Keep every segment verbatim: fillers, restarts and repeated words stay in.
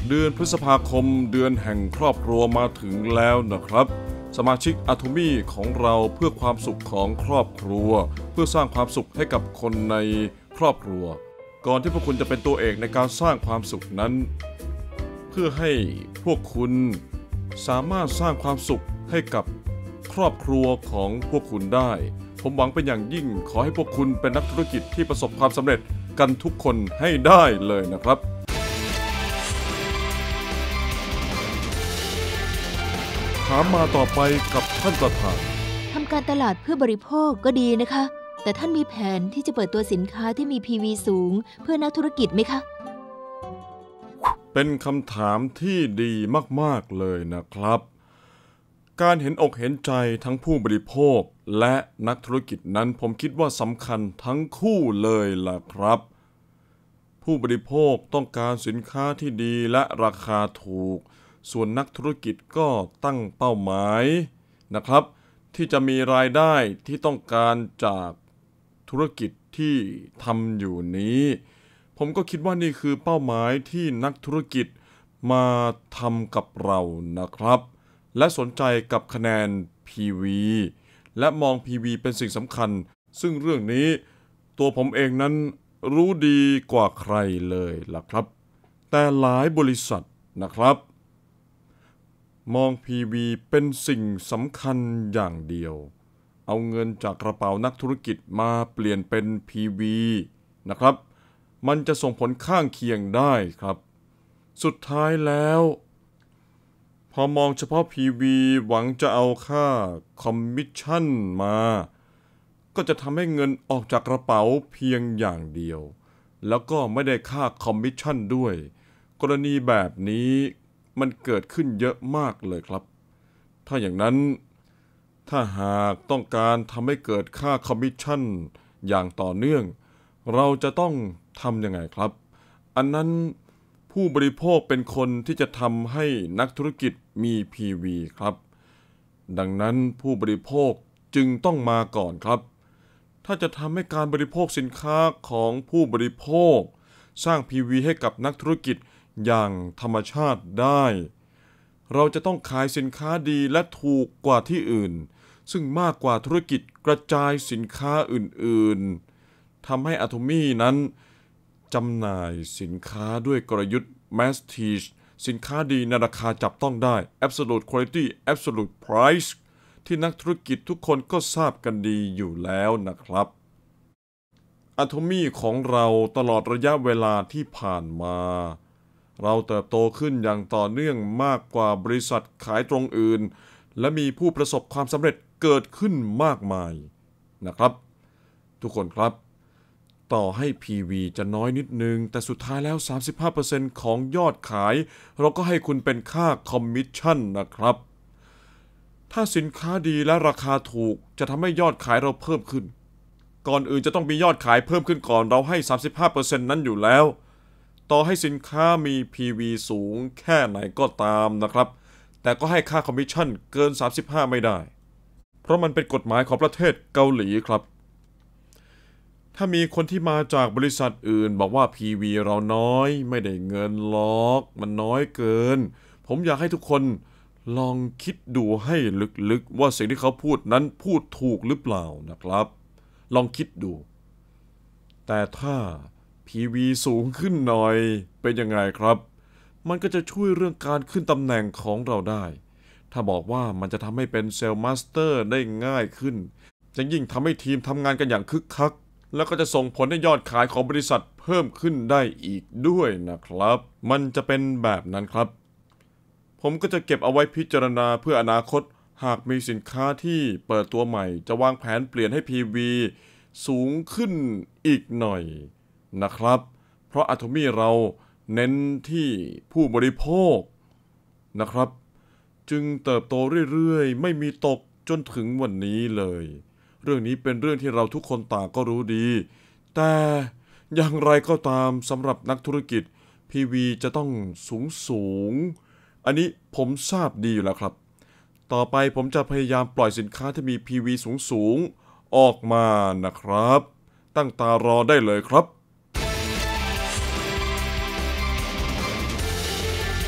เดือนพฤษภาคมเดือนแห่งครอบครัวมาถึงแล้วนะครับสมาชิกอะโทมี่ของเราเพื่อความสุขของครอบครัวเพื่อสร้างความสุขให้กับคนในครอบครัวก่อนที่พวกคุณจะเป็นตัวเอกในการสร้างความสุขนั้นเพื่อให้พวกคุณสามารถสร้างความสุขให้กับครอบครัวของพวกคุณได้ผมหวังเป็นอย่างยิ่งขอให้พวกคุณเป็นนักธุรกิจที่ประสบความสำเร็จกันทุกคนให้ได้เลยนะครับถามมาต่อไปกับท่านประธานทำการตลาดเพื่อบริโภคก็ดีนะคะแต่ท่านมีแผนที่จะเปิดตัวสินค้าที่มี พี วี สูงเพื่อนักธุรกิจไหมคะเป็นคำถามที่ดีมากๆเลยนะครับการเห็นอกเห็นใจทั้งผู้บริโภคและนักธุรกิจนั้นผมคิดว่าสำคัญทั้งคู่เลยล่ะครับผู้บริโภคต้องการสินค้าที่ดีและราคาถูกส่วนนักธุรกิจก็ตั้งเป้าหมายนะครับที่จะมีรายได้ที่ต้องการจากธุรกิจที่ทำอยู่นี้ผมก็คิดว่านี่คือเป้าหมายที่นักธุรกิจมาทำกับเรานะครับและสนใจกับคะแนน พี วี และมอง พี วี เป็นสิ่งสำคัญซึ่งเรื่องนี้ตัวผมเองนั้นรู้ดีกว่าใครเลยล่ะครับแต่หลายบริษัทนะครับมอง พี วี เป็นสิ่งสำคัญอย่างเดียวเอาเงินจากกระเป๋านักธุรกิจมาเปลี่ยนเป็น พี วี นะครับมันจะส่งผลข้างเคียงได้ครับสุดท้ายแล้วพอมองเฉพาะ พี วี หวังจะเอาค่าคอมมิชชั่นมาก็จะทำให้เงินออกจากกระเป๋าเพียงอย่างเดียวแล้วก็ไม่ได้ค่าคอมมิชชั่นด้วยกรณีแบบนี้มันเกิดขึ้นเยอะมากเลยครับถ้าอย่างนั้นถ้าหากต้องการทำให้เกิดค่าคอมมิชชั่นอย่างต่อเนื่องเราจะต้องทำยังไงครับอันนั้นผู้บริโภคเป็นคนที่จะทำให้นักธุรกิจมี พี วี ครับดังนั้นผู้บริโภคจึงต้องมาก่อนครับถ้าจะทำให้การบริโภคสินค้าของผู้บริโภคสร้าง พี วี ให้กับนักธุรกิจอย่างธรรมชาติได้เราจะต้องขายสินค้าดีและถูกกว่าที่อื่นซึ่งมากกว่าธุรกิจกระจายสินค้าอื่นๆทำให้อะโทมี่นั้นจำหน่ายสินค้าด้วยกลยุทธ์ Prestige สินค้าดีในราคาจับต้องได้ Absolute Quality Absolute Price ที่นักธุรกิจทุกคนก็ทราบกันดีอยู่แล้วนะครับอะโทมี่ของเราตลอดระยะเวลาที่ผ่านมาเราเติบโตขึ้นอย่างต่อเนื่องมากกว่าบริษัทขายตรงอื่นและมีผู้ประสบความสำเร็จเกิดขึ้นมากมายนะครับทุกคนครับต่อให้ พี วี จะน้อยนิดนึงแต่สุดท้ายแล้ว สามสิบห้าเปอร์เซ็นต์ ของยอดขายเราก็ให้คุณเป็นค่าคอมมิชชั่นนะครับถ้าสินค้าดีและราคาถูกจะทำให้ยอดขายเราเพิ่มขึ้นก่อนอื่นจะต้องมียอดขายเพิ่มขึ้นก่อนเราให้ สามสิบห้าเปอร์เซ็นต์ นั้นอยู่แล้วต่อให้สินค้ามี พี วี สูงแค่ไหนก็ตามนะครับแต่ก็ให้ค่าคอมมิชชั่นเกินสามสิบห้าไม่ได้เพราะมันเป็นกฎหมายของประเทศเกาหลีครับถ้ามีคนที่มาจากบริษัทอื่นบอกว่า พี วี เราน้อยไม่ได้เงินหรอกมันน้อยเกินผมอยากให้ทุกคนลองคิดดูให้ลึกๆว่าสิ่งที่เขาพูดนั้นพูดถูกหรือเปล่านะครับลองคิดดูแต่ถ้า พี วี สูงขึ้นหน่อยเป็นยังไงครับมันก็จะช่วยเรื่องการขึ้นตำแหน่งของเราได้ถ้าบอกว่ามันจะทำให้เป็นเซลล์มาสเตอร์ได้ง่ายขึ้นจะยิ่งทำให้ทีมทำงานกันอย่างคึกคักแล้วก็จะส่งผลให้ยอดขายของบริษัทเพิ่มขึ้นได้อีกด้วยนะครับมันจะเป็นแบบนั้นครับผมก็จะเก็บเอาไว้พิจารณาเพื่ออนาคตหากมีสินค้าที่เปิดตัวใหม่จะวางแผนเปลี่ยนให้ พี วี สูงขึ้นอีกหน่อยนะครับเพราะอะโทมี่เราเน้นที่ผู้บริโภคนะครับจึงเติบโตเรื่อยๆไม่มีตกจนถึงวันนี้เลยเรื่องนี้เป็นเรื่องที่เราทุกคนต่างก็รู้ดีแต่อย่างไรก็ตามสำหรับนักธุรกิจ พี วี จะต้องสูงสูงอันนี้ผมทราบดีอยู่แล้วครับต่อไปผมจะพยายามปล่อยสินค้าที่มี พี วี สูงสูงออกมานะครับตั้งตารอได้เลยครับ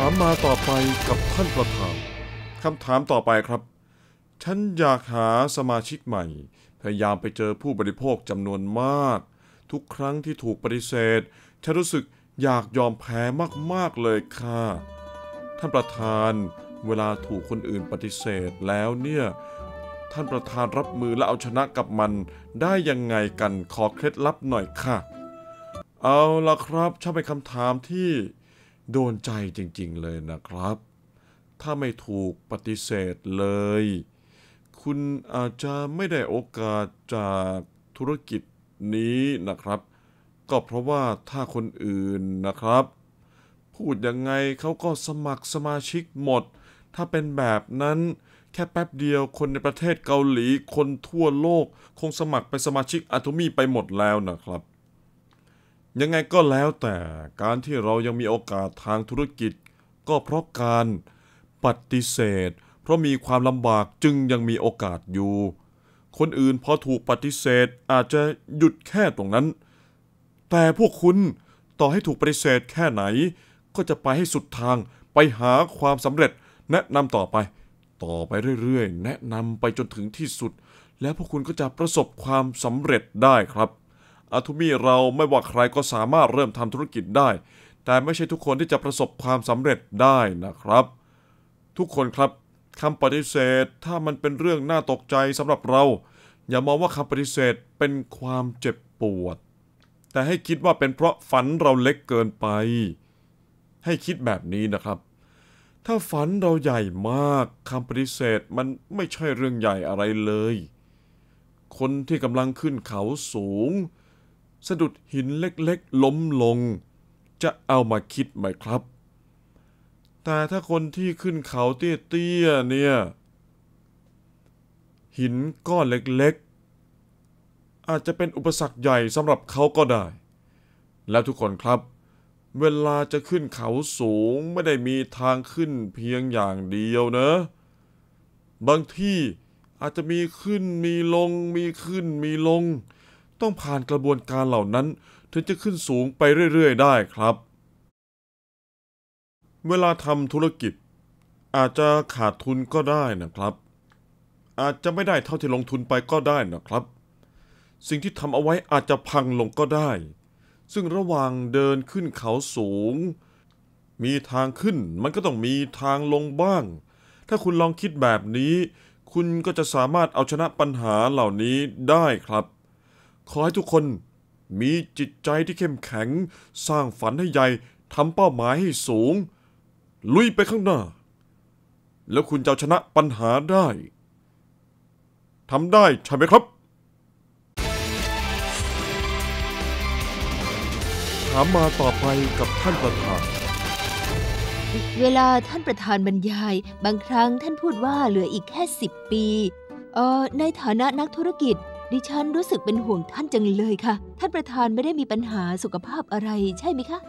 ามมาต่อไปกับท่านประธานคำถามต่อไปครับฉันอยากหาสมาชิกใหม่พยายามไปเจอผู้บริโภคจำนวนมากทุกครั้งที่ถูกปฏิเสธฉันรู้สึกอยากยอมแพ้มากๆเลยค่ะท่านประธานเวลาถูกคนอื่นปฏิเสธแล้วเนี่ยท่านประธานรับมือและเอาชนะกับมันได้ยังไงกันขอเคล็ดลับหน่อยค่ะเอาล่ะครับช่างเป็นคำถามที่โดนใจจริงๆเลยนะครับถ้าไม่ถูกปฏิเสธเลยคุณอาจจะไม่ได้โอกาสจากธุรกิจนี้นะครับก็เพราะว่าถ้าคนอื่นนะครับพูดยังไงเขาก็สมัครสมาชิกหมดถ้าเป็นแบบนั้นแค่แป๊บเดียวคนในประเทศเกาหลีคนทั่วโลกคงสมัครเป็นสมาชิกอะโทมี่ไปหมดแล้วนะครับยังไงก็แล้วแต่การที่เรายังมีโอกาสทางธุรกิจก็เพราะการปฏิเสธเพราะมีความลำบากจึงยังมีโอกาสอยู่คนอื่นพอถูกปฏิเสธอาจจะหยุดแค่ตรงนั้นแต่พวกคุณต่อให้ถูกปฏิเสธแค่ไหนก็จะไปให้สุดทางไปหาความสำเร็จแนะนำต่อไปต่อไปเรื่อยๆแนะนำไปจนถึงที่สุดแล้วพวกคุณก็จะประสบความสำเร็จได้ครับอะโทมี่เราไม่ว่าใครก็สามารถเริ่มทำธุรกิจได้แต่ไม่ใช่ทุกคนที่จะประสบความสำเร็จได้นะครับทุกคนครับคำปฏิเสธถ้ามันเป็นเรื่องน่าตกใจสำหรับเราอย่ามองว่าคำปฏิเสธเป็นความเจ็บปวดแต่ให้คิดว่าเป็นเพราะฝันเราเล็กเกินไปให้คิดแบบนี้นะครับถ้าฝันเราใหญ่มากคำปฏิเสธมันไม่ใช่เรื่องใหญ่อะไรเลยคนที่กำลังขึ้นเขาสูงสะดุดหินเล็กๆล้มลงจะเอามาคิดไหมครับแต่ถ้าคนที่ขึ้นเขาเตี้ยๆเนี่ยหินก้อนเล็กๆอาจจะเป็นอุปสรรคใหญ่สำหรับเขาก็ได้แล้วทุกคนครับเวลาจะขึ้นเขาสูงไม่ได้มีทางขึ้นเพียงอย่างเดียวนะบางที่อาจจะมีขึ้นมีลงมีขึ้นมีลงต้องผ่านกระบวนการเหล่านั้นถึงจะขึ้นสูงไปเรื่อยๆได้ครับเวลาทำธุรกิจอาจจะขาดทุนก็ได้นะครับอาจจะไม่ได้เท่าที่ลงทุนไปก็ได้นะครับสิ่งที่ทำเอาไว้อาจจะพังลงก็ได้ซึ่งระหว่างเดินขึ้นเขาสูงมีทางขึ้นมันก็ต้องมีทางลงบ้างถ้าคุณลองคิดแบบนี้คุณก็จะสามารถเอาชนะปัญหาเหล่านี้ได้ครับขอให้ทุกคนมีจิตใจที่เข้มแข็งสร้างฝันให้ใหญ่ทำเป้าหมายให้สูงลุยไปข้างหน้าแล้วคุณจะเอาชนะปัญหาได้ทำได้ใช่ไหมครับถามมาต่อไปกับท่านประธานเวลาท่านประธานบรรยายบางครั้งท่านพูดว่าเหลืออีกแค่สิบปีเอ่อในฐานะนักธุรกิจดิฉันรู้สึกเป็นห่วงท่านจังเลยค่ะท่านประธานไม่ได้มีปัญหาสุขภาพอะไรใช่ไหมคะ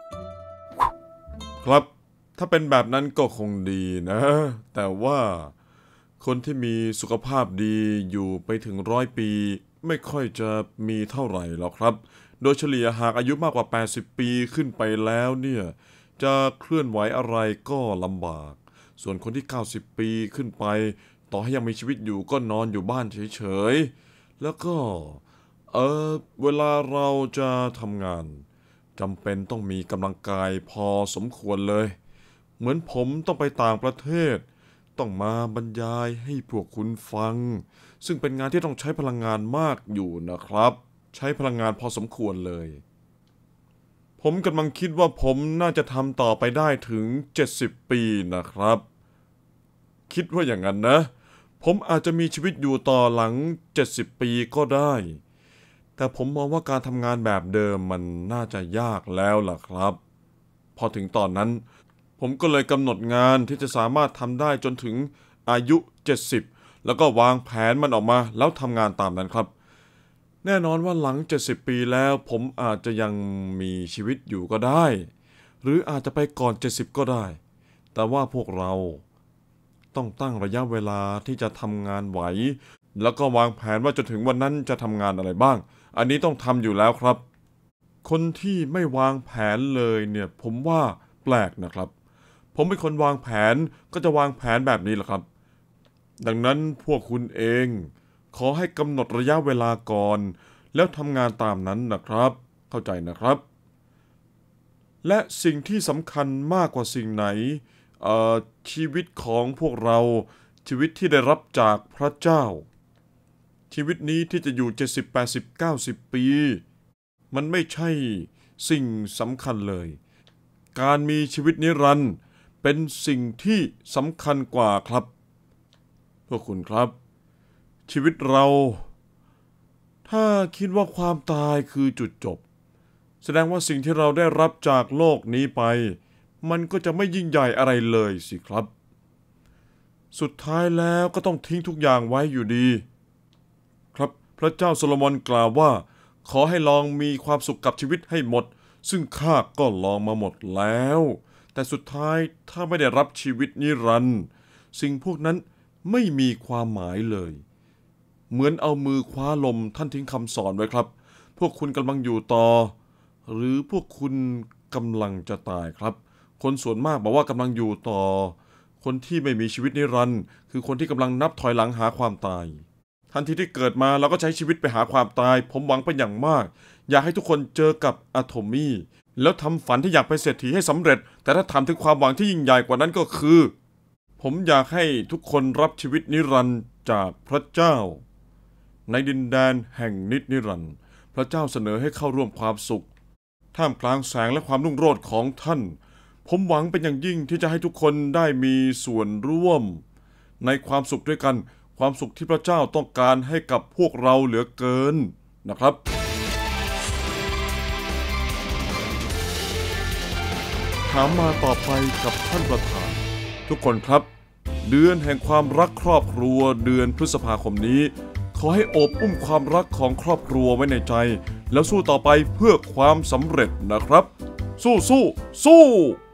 ครับถ้าเป็นแบบนั้นก็คงดีนะแต่ว่าคนที่มีสุขภาพดีอยู่ไปถึงร้อยปีไม่ค่อยจะมีเท่าไหร่หรอกครับโดยเฉลี่ยหากอายุมากกว่าแปดสิบปีขึ้นไปแล้วเนี่ยจะเคลื่อนไหวอะไรก็ลำบากส่วนคนที่เก้าสิบปีขึ้นไปต่อให้ยังมีชีวิตอยู่ก็นอนอยู่บ้านเฉยๆแล้วก็เออเวลาเราจะทำงานจำเป็นต้องมีกำลังกายพอสมควรเลยเหมือนผมต้องไปต่างประเทศต้องมาบรรยายให้พวกคุณฟังซึ่งเป็นงานที่ต้องใช้พลังงานมากอยู่นะครับใช้พลังงานพอสมควรเลยผมกำลังคิดว่าผมน่าจะทำต่อไปได้ถึงเจ็ดสิบปีนะครับคิดว่าอย่างนั้นนะผมอาจจะมีชีวิตอยู่ต่อหลังเจ็ดสิบปีก็ได้แต่ผมมองว่าการทำงานแบบเดิมมันน่าจะยากแล้วล่ะครับพอถึงตอนนั้นผมก็เลยกำหนดงานที่จะสามารถทำได้จนถึงอายุเจ็ดสิบแล้วก็วางแผนมันออกมาแล้วทำงานตามนั้นครับแน่นอนว่าหลังเจ็ดสิบปีแล้วผมอาจจะยังมีชีวิตอยู่ก็ได้หรืออาจจะไปก่อนเจ็ดสิบก็ได้แต่ว่าพวกเราต้องตั้งระยะเวลาที่จะทำงานไหวแล้วก็วางแผนว่าจนถึงวันนั้นจะทำงานอะไรบ้างอันนี้ต้องทำอยู่แล้วครับคนที่ไม่วางแผนเลยเนี่ยผมว่าแปลกนะครับผมเป็นคนวางแผนก็จะวางแผนแบบนี้แหละครับดังนั้นพวกคุณเองขอให้กำหนดระยะเวลาก่อนแล้วทำงานตามนั้นนะครับเข้าใจนะครับและสิ่งที่สำคัญมากกว่าสิ่งไหนเอ่อชีวิตของพวกเราชีวิตที่ได้รับจากพระเจ้าชีวิตนี้ที่จะอยู่เจ็ดสิบ แปดสิบ เก้าสิบปีมันไม่ใช่สิ่งสำคัญเลยการมีชีวิตนิรันดร์เป็นสิ่งที่สำคัญกว่าครับพวกคุณครับชีวิตเราถ้าคิดว่าความตายคือจุดจบแสดงว่าสิ่งที่เราได้รับจากโลกนี้ไปมันก็จะไม่ยิ่งใหญ่อะไรเลยสิครับสุดท้ายแล้วก็ต้องทิ้งทุกอย่างไว้อยู่ดีครับพระเจ้าโซโลมอนกล่าวว่าขอให้ลองมีความสุขกับชีวิตให้หมดซึ่งข้าก็ลองมาหมดแล้วแต่สุดท้ายถ้าไม่ได้รับชีวิตนิรันดร์สิ่งพวกนั้นไม่มีความหมายเลยเหมือนเอามือคว้าลมท่านทิ้งคำสอนไว้ครับพวกคุณกำลังอยู่ต่อหรือพวกคุณกำลังจะตายครับคนส่วนมากบอกว่ากำลังอยู่ต่อคนที่ไม่มีชีวิตนิรันดร์คือคนที่กำลังนับถอยหลังหาความตายทันทีที่เกิดมาเราก็ใช้ชีวิตไปหาความตายผมหวังเป็นอย่างมากอยากให้ทุกคนเจอกับอะโทมี่แล้วทำฝันที่อยากเป็นเศรษฐีให้สำเร็จแต่ถ้าทำถึงความหวังที่ยิ่งใหญ่กว่านั้นก็คือผมอยากให้ทุกคนรับชีวิตนิรันดร์จากพระเจ้าในดินแดนแห่งนิจนิรันดร์พระเจ้าเสนอให้เข้าร่วมความสุขท่ามกลางแสงและความรุ่งโรจน์ของท่านผมหวังเป็นอย่างยิ่งที่จะให้ทุกคนได้มีส่วนร่วมในความสุขด้วยกันความสุขที่พระเจ้าต้องการให้กับพวกเราเหลือเกินนะครับถามมาต่อไปกับท่านประธานทุกคนครับเดือนแห่งความรักครอบครัวเดือนพฤษภาคมนี้ขอให้โอบอุ้มความรักของครอบครัวไว้ในใจแล้วสู้ต่อไปเพื่อความสำเร็จนะครับสู้สู้สู้